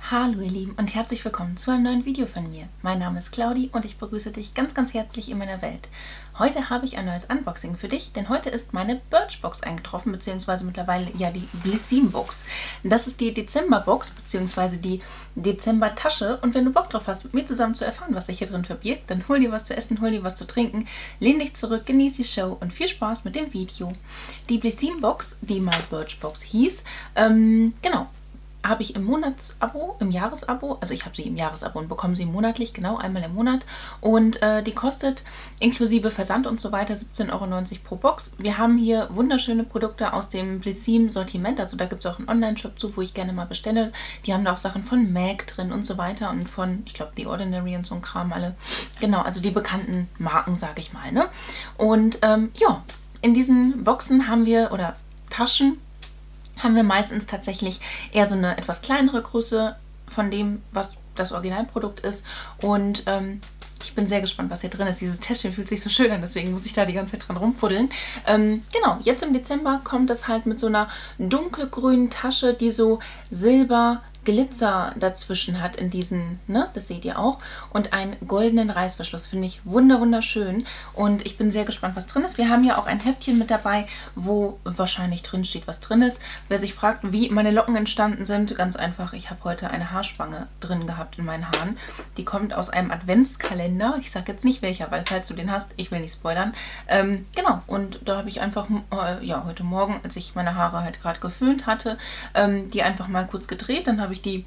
Hallo ihr Lieben und herzlich willkommen zu einem neuen Video von mir. Mein Name ist Claudi und ich begrüße dich ganz, ganz herzlich in meiner Welt. Heute habe ich ein neues Unboxing für dich, denn heute ist meine Birchbox eingetroffen, beziehungsweise mittlerweile ja die Blissim-Box. Das ist die Dezember-Box, beziehungsweise die Dezember-Tasche, und wenn du Bock drauf hast, mit mir zusammen zu erfahren, was sich hier drin verbirgt, dann hol dir was zu essen, hol dir was zu trinken, lehn dich zurück, genieß die Show und viel Spaß mit dem Video. Die Blissim-Box, die mal Birchbox hieß, genau, habe ich im Monatsabo, im Jahresabo, also ich habe sie im Jahresabo und bekomme sie monatlich, genau einmal im Monat, und die kostet inklusive Versand und so weiter 17,90 € pro Box. Wir haben hier wunderschöne Produkte aus dem Blissim Sortiment, also da gibt es auch einen Online-Shop zu, wo ich gerne mal bestelle. Die haben da auch Sachen von MAC drin und so weiter und von, ich glaube, The Ordinary und so ein Kram alle. Genau, also die bekannten Marken, sage ich mal, ne? Und ja, in diesen Boxen haben wir, oder Taschen, haben wir meistens tatsächlich eher so eine etwas kleinere Größe von dem, was das Originalprodukt ist. Und ich bin sehr gespannt, was hier drin ist. Dieses Täschchen fühlt sich so schön an, deswegen muss ich da die ganze Zeit dran rumfuddeln. Genau, jetzt im Dezember kommt es halt mit so einer dunkelgrünen Tasche, die so Silber Glitzer dazwischen hat in diesen, ne, das seht ihr auch, und einen goldenen Reißverschluss. Finde ich wunderschön und ich bin sehr gespannt, was drin ist. Wir haben ja auch ein Heftchen mit dabei, wo wahrscheinlich drin steht, was drin ist. Wer sich fragt, wie meine Locken entstanden sind, ganz einfach, ich habe heute eine Haarspange drin gehabt in meinen Haaren. Die kommt aus einem Adventskalender. Ich sage jetzt nicht welcher, weil falls du den hast, ich will nicht spoilern. Genau, und da habe ich einfach, ja, heute Morgen, als ich meine Haare halt gerade geföhnt hatte, die einfach mal kurz gedreht, dann habe ich die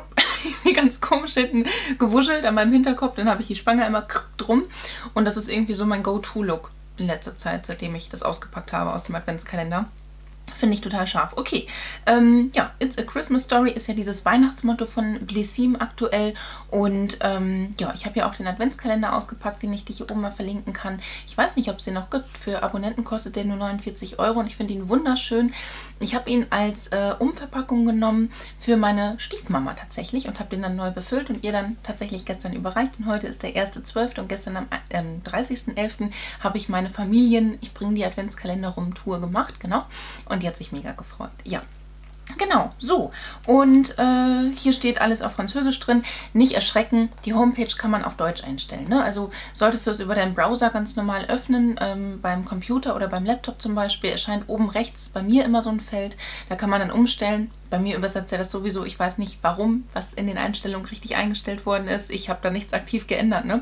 ganz komisch hinten gewuschelt an meinem Hinterkopf, dann habe ich die Spange immer drum und das ist irgendwie so mein Go-To-Look in letzter Zeit, seitdem ich das ausgepackt habe aus dem Adventskalender. Finde ich total scharf. Okay, ja, It's a Christmas Story ist ja dieses Weihnachtsmotto von Blissim aktuell und ja, ich habe ja auch den Adventskalender ausgepackt, den ich dir hier oben mal verlinken kann. Ich weiß nicht, ob es den noch gibt. Für Abonnenten kostet der nur 49 € und ich finde ihn wunderschön. Ich habe ihn als Umverpackung genommen für meine Stiefmama tatsächlich und habe den dann neu befüllt und ihr dann tatsächlich gestern überreicht. Und heute ist der 1.12. und gestern am 30.11. habe ich meine Ich bringe die Adventskalender rum Tour gemacht, genau. Und die hat sich mega gefreut. Ja. Genau, so. Und hier steht alles auf Französisch drin. Nicht erschrecken, die Homepage kann man auf Deutsch einstellen, ne? Also solltest du es über deinen Browser ganz normal öffnen, beim Computer oder beim Laptop zum Beispiel, erscheint oben rechts bei mir immer so ein Feld. Da kann man dann umstellen. Bei mir übersetzt er das sowieso, ich weiß nicht warum, was in den Einstellungen richtig eingestellt worden ist. Ich habe da nichts aktiv geändert, ne?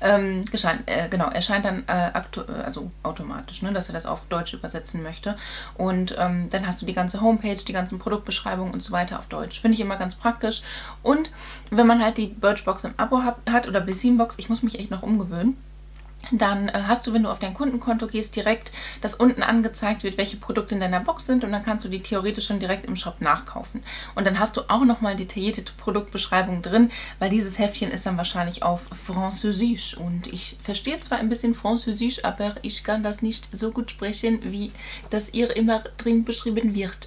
Genau, erscheint dann also automatisch, ne, dass er das auf Deutsch übersetzen möchte. Und dann hast du die ganze Homepage, die ganzen Produktbeschreibungen und so weiter auf Deutsch. Finde ich immer ganz praktisch. Und wenn man halt die Birchbox im Abo hat oder Blissim-Box, ich muss mich echt noch umgewöhnen, dann hast du, wenn du auf dein Kundenkonto gehst, direkt, dass unten angezeigt wird, welche Produkte in deiner Box sind und dann kannst du die theoretisch schon direkt im Shop nachkaufen. Und dann hast du auch nochmal detaillierte Produktbeschreibung drin, weil dieses Heftchen ist dann wahrscheinlich auf Französisch und ich verstehe zwar ein bisschen Französisch, aber ich kann das nicht so gut sprechen, wie das ihr immer drin beschrieben wird.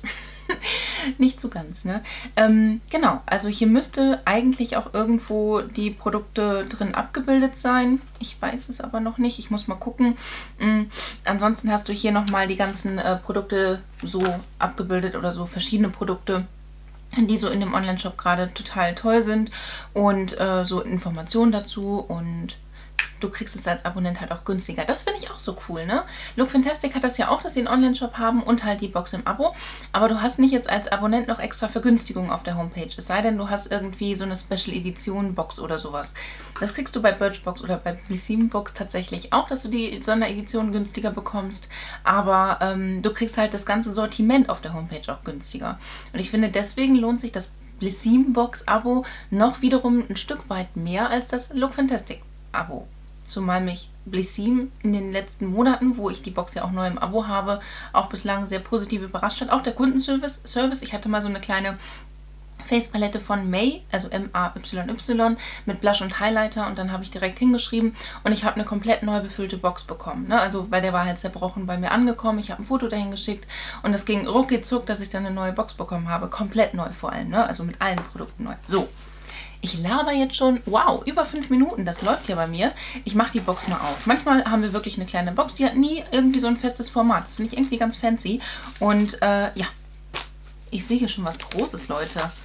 Nicht so ganz, ne? Genau, also hier müsste eigentlich auch irgendwo die Produkte drin abgebildet sein. Ich weiß es aber noch nicht, ich muss mal gucken. Ansonsten hast du hier nochmal die ganzen Produkte so abgebildet oder so verschiedene Produkte, die so in dem Online-Shop gerade total toll sind und so Informationen dazu, und du kriegst es als Abonnent halt auch günstiger. Das finde ich auch so cool, ne? Lookfantastic hat das ja auch, dass sie einen Online-Shop haben und halt die Box im Abo. Aber du hast nicht jetzt als Abonnent noch extra Vergünstigungen auf der Homepage. Es sei denn, du hast irgendwie so eine Special-Edition-Box oder sowas. Das kriegst du bei Birchbox oder bei Blissim-Box tatsächlich auch, dass du die Sonderedition günstiger bekommst. Aber du kriegst halt das ganze Sortiment auf der Homepage auch günstiger. Und ich finde, deswegen lohnt sich das Blissim-Box-Abo noch wiederum ein Stück weit mehr als das Lookfantastic-Abo. Zumal mich Blissim in den letzten Monaten, wo ich die Box ja auch neu im Abo habe, auch bislang sehr positiv überrascht hat. Auch der Kundenservice. Ich hatte mal so eine kleine Face-Palette von May, also M-A-Y-Y, mit Blush und Highlighter, und dann habe ich direkt hingeschrieben und ich habe eine komplett neu befüllte Box bekommen, ne? Also, weil der war halt zerbrochen bei mir angekommen, ich habe ein Foto dahin geschickt und das ging ruckzuck, dass ich dann eine neue Box bekommen habe, komplett neu vor allem, ne? Also mit allen Produkten neu. So. Ich laber jetzt schon, wow, über 5 Minuten, das läuft ja bei mir. Ich mache die Box mal auf. Manchmal haben wir wirklich eine kleine Box, die hat nie irgendwie so ein festes Format. Das finde ich irgendwie ganz fancy. Und ja, ich sehe hier schon was Großes, Leute.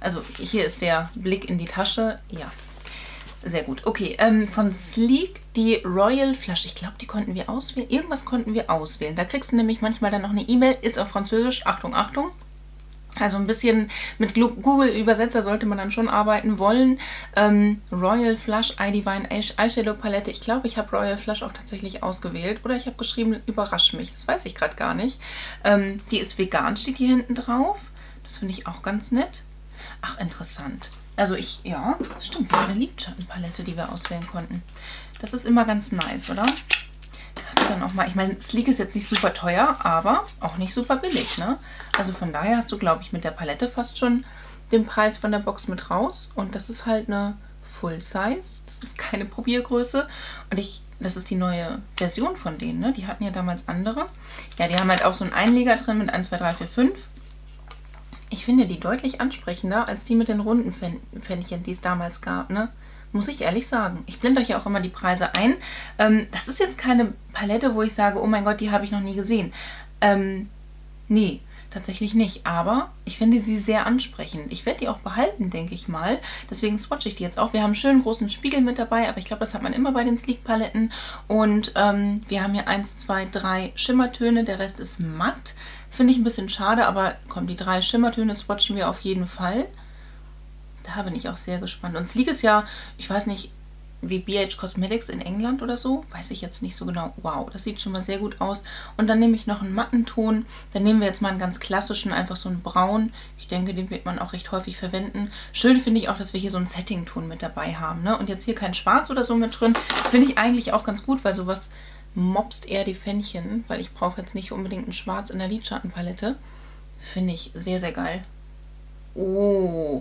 Also hier ist der Blick in die Tasche. Ja, sehr gut. Okay, von Sleek die Royal Flush. Ich glaube, die konnten wir auswählen. Irgendwas konnten wir auswählen. Da kriegst du nämlich manchmal dann noch eine E-Mail. Ist auf Französisch. Achtung, Achtung. Also ein bisschen mit Google-Übersetzer sollte man dann schon arbeiten wollen. Royal Flush Eye Divine Eyeshadow Palette. Ich glaube, ich habe Royal Flush auch tatsächlich ausgewählt. Oder ich habe geschrieben, überrasch mich. Das weiß ich gerade gar nicht. Die ist vegan, steht hier hinten drauf. Das finde ich auch ganz nett. Ach, interessant. Also ja, stimmt, eine Lidschattenpalette, die wir auswählen konnten. Das ist immer ganz nice, oder? Hast du dann auch mal, ich meine, Sleek ist jetzt nicht super teuer, aber auch nicht super billig, ne? Also von daher hast du, glaube ich, mit der Palette fast schon den Preis von der Box mit raus. Und das ist halt eine Full Size. Das ist keine Probiergröße. Und das ist die neue Version von denen, ne? Die hatten ja damals andere. Ja, die haben halt auch so einen Einleger drin mit 1, 2, 3, 4, 5. Ich finde die deutlich ansprechender als die mit den runden Pfännchen, die es damals gab, ne? Muss ich ehrlich sagen. Ich blende euch ja auch immer die Preise ein. Das ist jetzt keine Palette, wo ich sage, oh mein Gott, die habe ich noch nie gesehen. Nee, tatsächlich nicht. Aber ich finde sie sehr ansprechend. Ich werde die auch behalten, denke ich mal. Deswegen swatche ich die jetzt auch. Wir haben einen schönen großen Spiegel mit dabei, aber ich glaube, das hat man immer bei den Sleek-Paletten. Und wir haben hier 1, 2, 3 Schimmertöne. Der Rest ist matt. Finde ich ein bisschen schade, aber komm, die 3 Schimmertöne swatchen wir auf jeden Fall. Da bin ich auch sehr gespannt. Und Sleek ist ja, ich weiß nicht, wie BH Cosmetics in England oder so. Weiß ich jetzt nicht so genau. Wow, das sieht schon mal sehr gut aus. Und dann nehme ich noch einen matten Ton. Dann nehmen wir jetzt mal einen ganz klassischen, einfach so einen braun. Ich denke, den wird man auch recht häufig verwenden. Schön finde ich auch, dass wir hier so einen Setting-Ton mit dabei haben, ne? Und jetzt hier kein Schwarz oder so mit drin. Finde ich eigentlich auch ganz gut, weil sowas mobst eher die Pfännchen. Weil ich brauche jetzt nicht unbedingt ein Schwarz in der Lidschattenpalette. Finde ich sehr, sehr geil. Oh,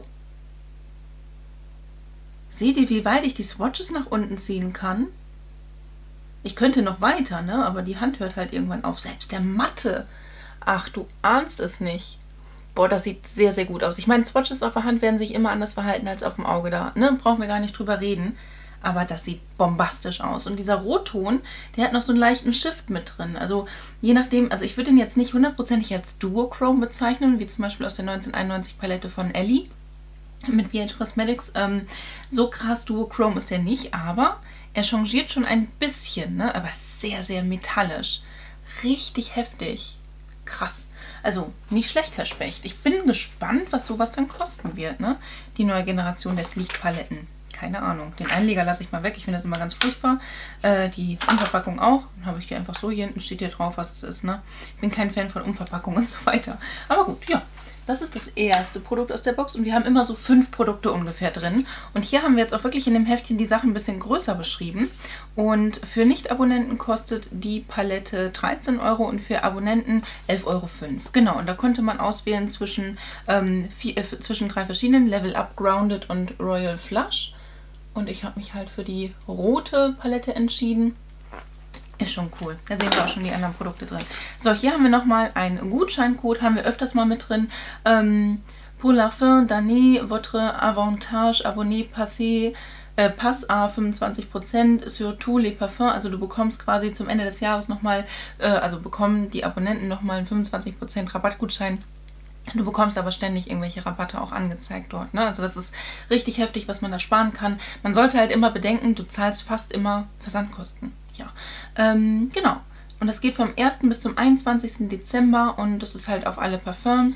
seht ihr, wie weit ich die Swatches nach unten ziehen kann? Ich könnte noch weiter, ne? Aber die Hand hört halt irgendwann auf. Selbst der matte. Ach, du ahnst es nicht. Boah, das sieht sehr, sehr gut aus. Ich meine, Swatches auf der Hand werden sich immer anders verhalten als auf dem Auge da. Ne? Brauchen wir gar nicht drüber reden. Aber das sieht bombastisch aus. Und dieser Rotton, der hat noch so einen leichten Shift mit drin. Also je nachdem, also ich würde ihn jetzt nicht hundertprozentig als Duochrome bezeichnen, wie zum Beispiel aus der 1991 Palette von Ellie mit BH Cosmetics. So krass Duochrome ist der nicht, aber er changiert schon ein bisschen, ne? Aber sehr, sehr metallisch. Richtig heftig. Krass. Also nicht schlecht, Herr Specht. Ich bin gespannt, was sowas dann kosten wird, ne? Die neue Generation der Sleek-Paletten. Keine Ahnung. Den Einleger lasse ich mal weg. Ich finde das immer ganz furchtbar. Die Umverpackung auch. Dann habe ich die einfach so. Hier hinten steht hier drauf, was es ist, ne? Ich bin kein Fan von Umverpackung und so weiter. Aber gut, ja. Das ist das erste Produkt aus der Box und wir haben immer so 5 Produkte ungefähr drin. Und hier haben wir jetzt auch wirklich in dem Heftchen die Sachen ein bisschen größer beschrieben. Und für Nicht-Abonnenten kostet die Palette 13 Euro und für Abonnenten 11,05 Euro. Genau, und da konnte man auswählen zwischen 3 verschiedenen, Level Up, Grounded und Royal Flush. Und ich habe mich halt für die rote Palette entschieden. Ist schon cool. Da sehen wir auch schon die anderen Produkte drin. So, hier haben wir nochmal einen Gutscheincode. Haben wir öfters mal mit drin. Pour la fin d'année, votre avantage abonné passé, passe à 25% sur tous les parfums. Also du bekommst quasi zum Ende des Jahres nochmal, also bekommen die Abonnenten nochmal einen 25% Rabattgutschein. Du bekommst aber ständig irgendwelche Rabatte auch angezeigt dort, ne? Also das ist richtig heftig, was man da sparen kann. Man sollte halt immer bedenken, du zahlst fast immer Versandkosten. Ja, genau. Und das geht vom 1. bis zum 21. Dezember und das ist halt auf alle Parfüme.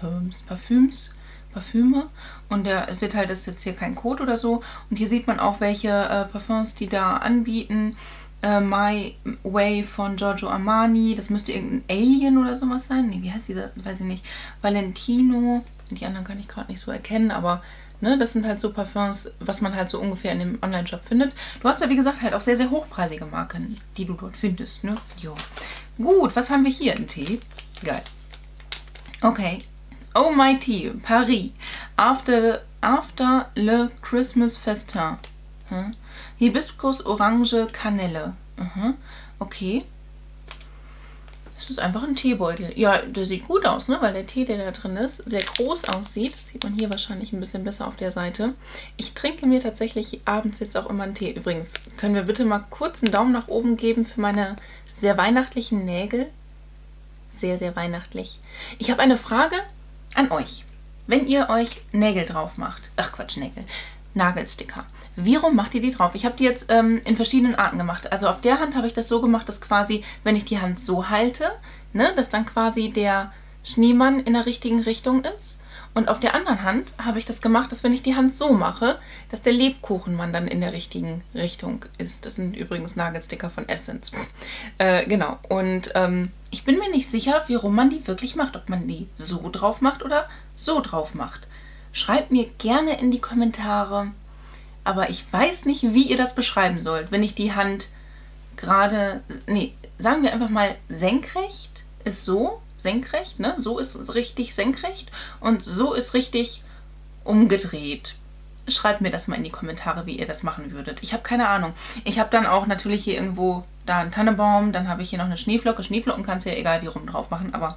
Und der wird halt, das ist jetzt hier kein Code oder so. Und hier sieht man auch, welche Parfüms die da anbieten. My Way von Giorgio Armani. Das müsste irgendein Alien oder sowas sein. Nee, wie heißt dieser? Weiß ich nicht. Valentino. Die anderen kann ich gerade nicht so erkennen, aber ne, das sind halt so Parfums, was man halt so ungefähr in dem Online-Shop findet. Du hast ja, wie gesagt, halt auch sehr, sehr hochpreisige Marken, die du dort findest, ne? Jo. Gut, was haben wir hier? Ein Tee. Geil. Okay. Oh My Tea, Paris. After le Christmas Festin. Hm? Hibiskus, Orange, Kanelle. Okay. Das ist einfach ein Teebeutel. Ja, der sieht gut aus, ne? Weil der Tee, der da drin ist, sehr groß aussieht. Das sieht man hier wahrscheinlich ein bisschen besser auf der Seite. Ich trinke mir tatsächlich abends jetzt auch immer einen Tee. Übrigens, können wir bitte mal kurz einen Daumen nach oben geben für meine sehr weihnachtlichen Nägel? Sehr, sehr weihnachtlich. Ich habe eine Frage an euch. wenn ihr euch Nägel drauf macht, ach Quatsch, Nägel, Nagelsticker. Wie rum macht ihr die drauf? Ich habe die jetzt in verschiedenen Arten gemacht. Also auf der Hand habe ich das so gemacht, dass quasi, wenn ich die Hand so halte, ne, dass dann quasi der Schneemann in der richtigen Richtung ist. Und auf der anderen Hand habe ich das gemacht, dass wenn ich die Hand so mache, dass der Lebkuchenmann dann in der richtigen Richtung ist. Das sind übrigens Nagelsticker von Essence. Genau. Und ich bin mir nicht sicher, wie rum man die wirklich macht. Ob man die so drauf macht oder so drauf macht. Schreibt mir gerne in die Kommentare. Aber ich weiß nicht, wie ihr das beschreiben sollt. Wenn ich die Hand gerade, nee, sagen wir einfach mal senkrecht, ist so. Senkrecht, ne? So ist richtig senkrecht und so ist richtig umgedreht. Schreibt mir das mal in die Kommentare, wie ihr das machen würdet. Ich habe keine Ahnung. Ich habe dann auch natürlich hier irgendwo da einen Tannenbaum, dann habe ich hier noch eine Schneeflocke. Schneeflocken kannst du ja egal wie rum drauf machen, aber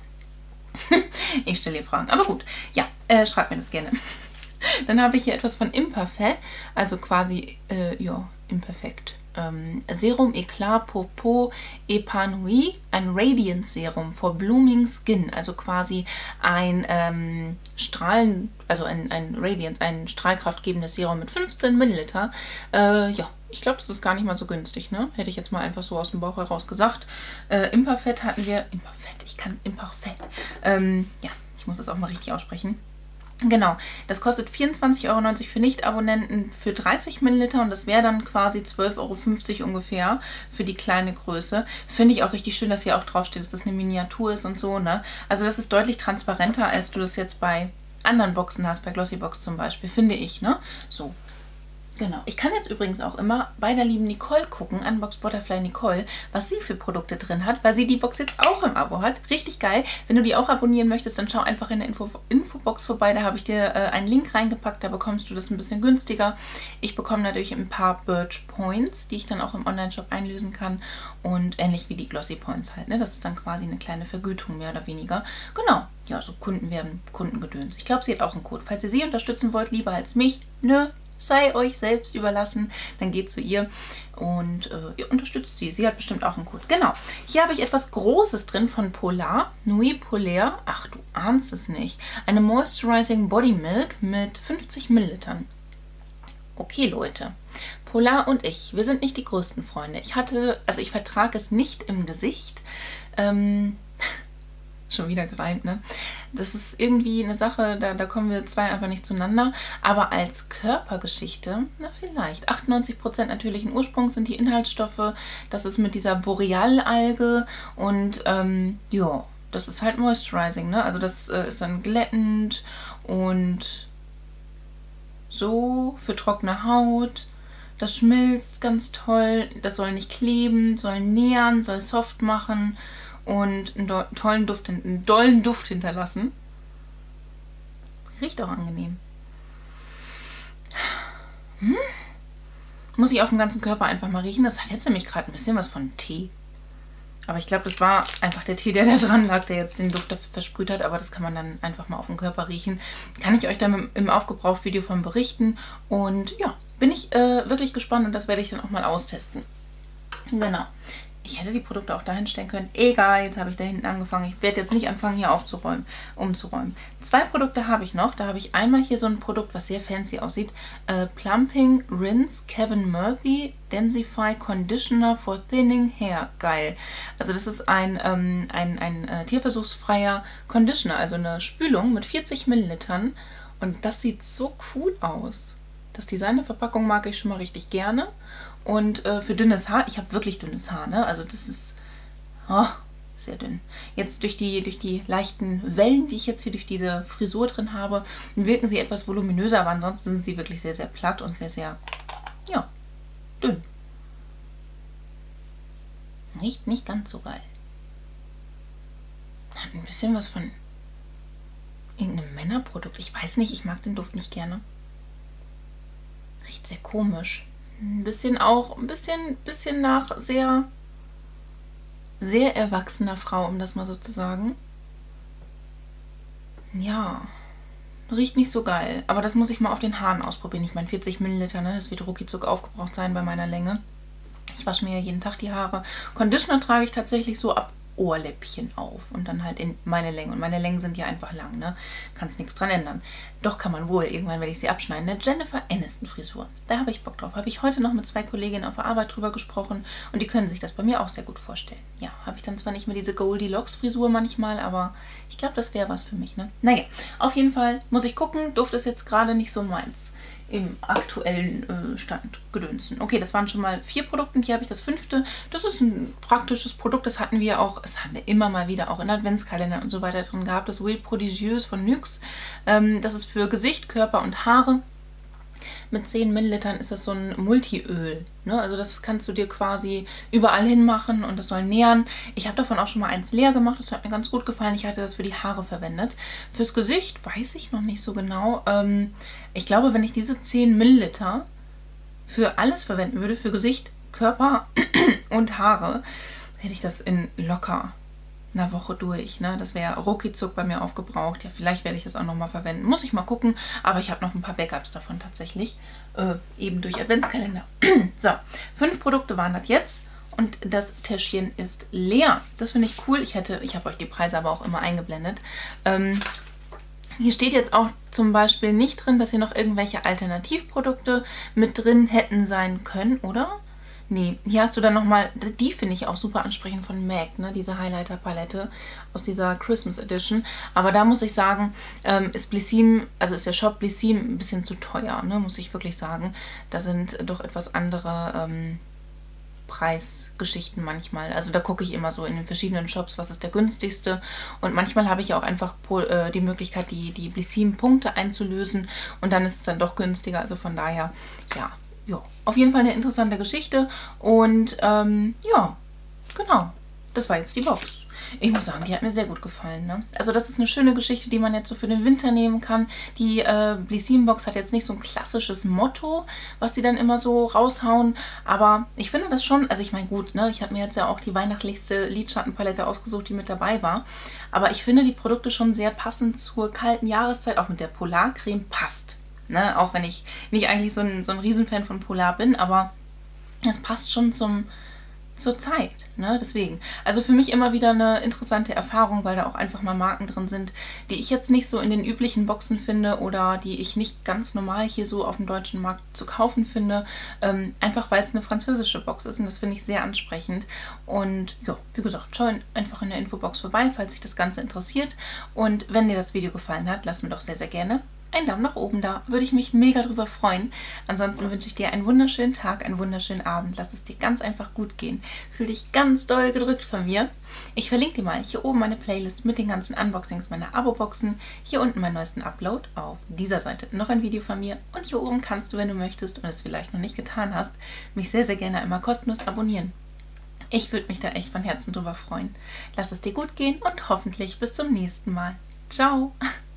ich stelle hier Fragen. Aber gut, ja, schreibt mir das gerne. Dann habe ich hier etwas von Imperfect, also quasi, ja, imperfekt. Serum Eclat pour Peau Épanouie, ein Radiant Serum for Blooming Skin, also quasi ein also ein Radiance, ein strahlkraftgebendes Serum mit 15 Milliliter. Ja, ich glaube, das ist gar nicht mal so günstig, ne? Hätte ich jetzt mal einfach so aus dem Bauch heraus gesagt. Imperfect hatten wir, Imperfect. Ja, ich muss das auch mal richtig aussprechen. Genau, das kostet 24,90 € für Nicht-Abonnenten für 30 Milliliter und das wäre dann quasi 12,50 € ungefähr für die kleine Größe. Finde ich auch richtig schön, dass hier auch draufsteht, dass das eine Miniatur ist und so, ne? Also das ist deutlich transparenter, als du das jetzt bei anderen Boxen hast, bei Glossybox zum Beispiel, finde ich, ne? So. Genau. Ich kann jetzt übrigens auch immer bei der lieben Nicole gucken, Unbox Butterfly Nicole, was sie für Produkte drin hat, weil sie die Box jetzt auch im Abo hat. Richtig geil. Wenn du die auch abonnieren möchtest, dann schau einfach in der Infobox vorbei. Da habe ich dir einen Link reingepackt, da bekommst du das ein bisschen günstiger. Ich bekomme natürlich ein paar Birch Points, die ich dann auch im Online-Shop einlösen kann. Und ähnlich wie die Glossy Points halt, ne? Das ist dann quasi eine kleine Vergütung, mehr oder weniger. Genau. Ja, so Kunden werden Kundengedöns. Ich glaube, sie hat auch einen Code. Falls ihr sie unterstützen wollt, lieber als mich, ne? Sei euch selbst überlassen, dann geht zu ihr und ihr unterstützt sie. Sie hat bestimmt auch einen Code. Genau. Hier habe ich etwas Großes drin von Polar. Nuit Polaire. Ach, du ahnst es nicht. Eine Moisturizing Body Milk mit 50 Millilitern. Okay, Leute. Polar und ich, wir sind nicht die größten Freunde. Ich vertrage es nicht im Gesicht. Schon wieder gereimt, ne? Das ist irgendwie eine Sache, da kommen wir zwei einfach nicht zueinander. Aber als Körpergeschichte, na vielleicht. 98% natürlichen Ursprungs sind die Inhaltsstoffe. Das ist mit dieser Borealalge und ja, das ist halt Moisturizing, ne? Also das ist dann glättend und so für trockene Haut. Das schmilzt ganz toll. Das soll nicht kleben, soll nähren, soll soft machen. Und einen dollen Duft hinterlassen. Riecht auch angenehm. Muss ich auf dem ganzen Körper einfach mal riechen. Das hat jetzt nämlich gerade ein bisschen was von Tee. Aber ich glaube, das war einfach der Tee, der da dran lag, der jetzt den Duft versprüht hat. Aber das kann man dann einfach mal auf dem Körper riechen. Kann ich euch dann im Aufgebraucht-Video von berichten. Und ja, bin ich wirklich gespannt und das werde ich dann auch mal austesten. Genau. Ich hätte die Produkte auch dahin stellen können. Egal, jetzt habe ich da hinten angefangen. Ich werde jetzt nicht anfangen, hier umzuräumen. 2 Produkte habe ich noch. Da habe ich einmal hier so ein Produkt, was sehr fancy aussieht. Plumping Rinse Kevin Murphy Densify Conditioner for Thinning Hair. Geil. Also das ist ein tierversuchsfreier Conditioner, also eine Spülung mit 40 Millilitern. Und das sieht so cool aus. Das Design der Verpackung mag ich schon mal richtig gerne. Und für dünnes Haar, ich habe wirklich dünnes Haar, ne? Also das ist sehr dünn. Jetzt durch die leichten Wellen, die ich jetzt hier durch diese Frisur drin habe, wirken sie etwas voluminöser, aber ansonsten sind sie wirklich sehr, sehr platt und sehr, sehr, ja, dünn. Riecht nicht ganz so geil. Hat ein bisschen was von irgendeinem Männerprodukt. Ich weiß nicht, ich mag den Duft nicht gerne. Riecht sehr komisch. Ein bisschen nach sehr, sehr erwachsener Frau, um das mal so zu sagen. Ja, riecht nicht so geil. Aber das muss ich mal auf den Haaren ausprobieren. Ich meine, 40 Milliliter, ne? Das wird ruckzuck aufgebraucht sein bei meiner Länge. Ich wasche mir ja jeden Tag die Haare. Conditioner trage ich tatsächlich so ab Ohrläppchen auf und dann halt in meine Länge. Und meine Längen sind ja einfach lang, ne? Kannst nichts dran ändern. Doch kann man wohl, irgendwann werde ich sie abschneiden. Eine Jennifer Aniston Frisur. Da habe ich Bock drauf. Habe ich heute noch mit 2 Kolleginnen auf der Arbeit drüber gesprochen und die können sich das bei mir auch sehr gut vorstellen. Ja, habe ich dann zwar nicht mehr diese Goldilocks Frisur manchmal, aber ich glaube, das wäre was für mich, ne? Naja, auf jeden Fall muss ich gucken. Duft ist jetzt gerade nicht so meins im aktuellen Stand gedönsen. Okay, das waren schon mal 4 Produkte und hier habe ich das 5. Das ist ein praktisches Produkt, das hatten wir immer mal wieder auch in Adventskalendern und so weiter drin gehabt. Das Huile Prodigieuse von NYX. Das ist für Gesicht, Körper und Haare. Mit 10 Millilitern ist das so ein Multiöl. Ne? Also das kannst du dir quasi überall hin machen und das soll nähren. Ich habe davon auch schon mal eins leer gemacht. Das hat mir ganz gut gefallen. Ich hatte das für die Haare verwendet. Fürs Gesicht weiß ich noch nicht so genau. Ich glaube, wenn ich diese 10 Milliliter für alles verwenden würde, für Gesicht, Körper und Haare, hätte ich das in locker einer Woche durch. Ne? Das wäre ruckizuck bei mir aufgebraucht. Ja, vielleicht werde ich das auch nochmal verwenden. Muss ich mal gucken. Aber ich habe noch ein paar Backups davon tatsächlich. Eben durch Adventskalender. So, 5 Produkte waren das jetzt. Und das Täschchen ist leer. Das finde ich cool. Ich habe euch die Preise aber auch immer eingeblendet. Hier steht jetzt auch zum Beispiel nicht drin, dass hier noch irgendwelche Alternativprodukte mit drin hätten sein können, oder? Nee, hier hast du dann nochmal, die finde ich auch super ansprechend von MAC, ne? Diese Highlighter-Palette aus dieser Christmas Edition. Aber da muss ich sagen, ist Blissim, also ist der Shop Blissim ein bisschen zu teuer, ne? Muss ich wirklich sagen. Da sind doch etwas andere Preisgeschichten manchmal. Also da gucke ich immer so in den verschiedenen Shops, was ist der günstigste. Und manchmal habe ich auch einfach die Möglichkeit, die Blissim-Punkte einzulösen. Und dann ist es dann doch günstiger. Also von daher, ja. Ja, auf jeden Fall eine interessante Geschichte und ja, genau, das war jetzt die Box. Ich muss sagen, die hat mir sehr gut gefallen, ne? Also das ist eine schöne Geschichte, die man jetzt so für den Winter nehmen kann. Die Blissim-Box hat jetzt nicht so ein klassisches Motto, was sie dann immer so raushauen, aber ich finde das schon, also ich meine, gut, ne, ich habe mir jetzt ja auch die weihnachtlichste Lidschattenpalette ausgesucht, die mit dabei war, aber ich finde die Produkte schon sehr passend zur kalten Jahreszeit, auch mit der Polarcreme passt. Ne, auch wenn ich nicht eigentlich so ein Riesenfan von Polar bin, aber das passt schon zur Zeit. Ne? Deswegen. Also für mich immer wieder eine interessante Erfahrung, weil da auch einfach mal Marken drin sind, die ich jetzt nicht so in den üblichen Boxen finde oder die ich nicht ganz normal hier so auf dem deutschen Markt zu kaufen finde. Einfach weil es eine französische Box ist und das finde ich sehr ansprechend. Und ja, wie gesagt, schau einfach in der Infobox vorbei, falls dich das Ganze interessiert. Und wenn dir das Video gefallen hat, lass mir doch sehr, sehr gerne einen Daumen nach oben da. Würde ich mich mega drüber freuen. Ansonsten wünsche ich dir einen wunderschönen Tag, einen wunderschönen Abend. Lass es dir ganz einfach gut gehen. Fühl dich ganz doll gedrückt von mir. Ich verlinke dir mal hier oben meine Playlist mit den ganzen Unboxings meiner Abo-Boxen. Hier unten meinen neuesten Upload. Auf dieser Seite noch ein Video von mir. Und hier oben kannst du, wenn du möchtest und es vielleicht noch nicht getan hast, mich sehr, sehr gerne einmal kostenlos abonnieren. Ich würde mich da echt von Herzen drüber freuen. Lass es dir gut gehen und hoffentlich bis zum nächsten Mal. Ciao!